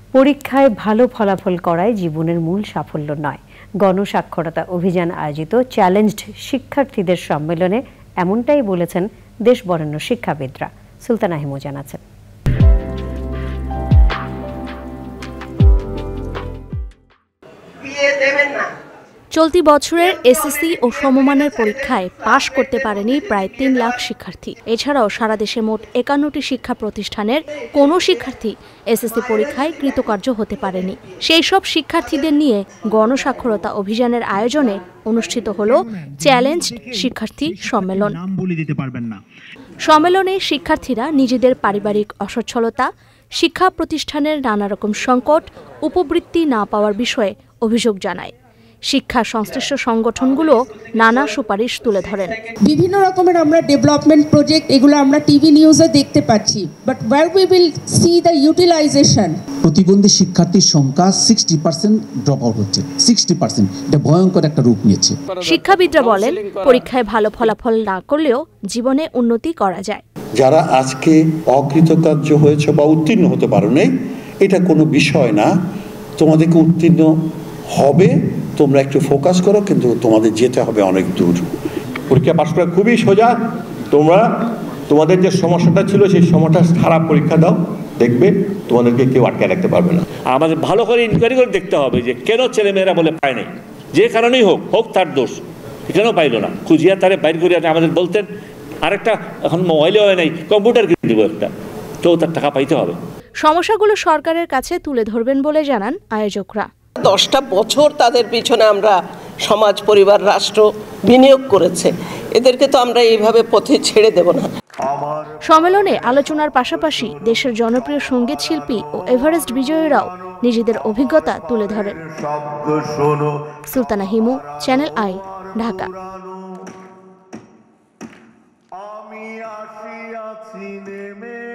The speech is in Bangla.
পরীক্ষায় ভালো ফলাফল করাই জীবনের মূল সাফল্য নয়। গণসাক্ষরতা অভিযান আয়োজিত চ্যালেঞ্জড শিক্ষার্থীদের সম্মেলনে এমনটাই বলেছেন দেশবরেণ্য শিক্ষাবিদরা। সুলতানা হিমু জানাচ্ছেন। চলতি বছরের এসএসসি ও সমমানের পরীক্ষায় পাশ করতে পারেনি প্রায় ৩ লাখ শিক্ষার্থী। এছাড়াও সারা দেশে মোট ৫১টি শিক্ষা প্রতিষ্ঠানের কোনো শিক্ষার্থী এসএসসি পরীক্ষায় কৃতকার্য হতে পারেনি। সেই সব শিক্ষার্থীদের নিয়ে গণসাক্ষরতা অভিযানের আয়োজনে অনুষ্ঠিত হলো চ্যালেঞ্জ শিক্ষার্থী সম্মেলন। সম্মেলনে শিক্ষার্থীরা নিজেদের পারিবারিক অসচ্ছলতা, শিক্ষা প্রতিষ্ঠানের নানা রকম সংকট, উপবৃত্তি না পাওয়ার বিষয়ে অভিযোগ জানায়। শিক্ষা সংশ্লিষ্ট সংগঠনগুলো নানা সুপারিশ তুলে ধরেন। বিভিন্ন রকমের আমরা ডেভেলপমেন্ট প্রজেক্ট এগুলো আমরা টিভি নিউজে দেখতে পাচ্ছি, but where we will see the utilization. প্রতিবন্ধী শিক্ষার্থীর সংখ্যা 60% ড্রপ আউট হচ্ছে। 60% এটা ভয়ঙ্কর একটা রূপ নিচ্ছে। শিক্ষাবিদরা বলেন, পরীক্ষায় ভালো ফলাফল না করলেও জীবনে উন্নতি করা যায়। যারা আজকে অকৃতকার্য হয়েছে বা উত্তীর্ণ হতে পারো নাই, এটা কোনো বিষয় না। তোমাদেরকে উত্তীর্ণ হবে, তোমরা একটু ফোকাস করো, কিন্তু তোমাদের যেতে হবে অনেক দূর। পরীক্ষা পাশ করা খুবই সোজা। তোমরা তোমাদের যে সমস্যাটা ছিল সেই সময়টা সারা পরীক্ষা দাও, দেখবে তোমাদেরকে কেউ আটকে রাখতে পারবে না। আমাদের ভালো করে ইনকোয়ারি করে দেখতে হবে যে কেন ছেলেমেয়েরা বলে পায় নাই, যে কারণেই হোক তার দোষ, কেন পাইল না, খুঁজিয়া তারে বাইর করিয়া আমাদের বলতেন। আরেকটা এখন মোবাইলে হয় নাই, কম্পিউটার কিনে দিব একটা, তো তার টাকা পাইতে হবে। সমস্যাগুলো সরকারের কাছে তুলে ধরবেন বলে জানান আয়োজকরা। 10টা বছর তাদের পিছনে আমরা সমাজ, পরিবার, রাষ্ট্র বিনিয়োগ করেছে, এদেরকে তো আমরা এইভাবে পথে ছেড়ে দেব না। সম্মেলনে আলোচনার পাশাপাশি দেশের জনপ্রিয় সঙ্গীত শিল্পী ও এভারেস্ট বিজয়ীরাও নিজেদের অভিজ্ঞতা তুলে ধরেন। Sultana Himu, channel I, Dhaka.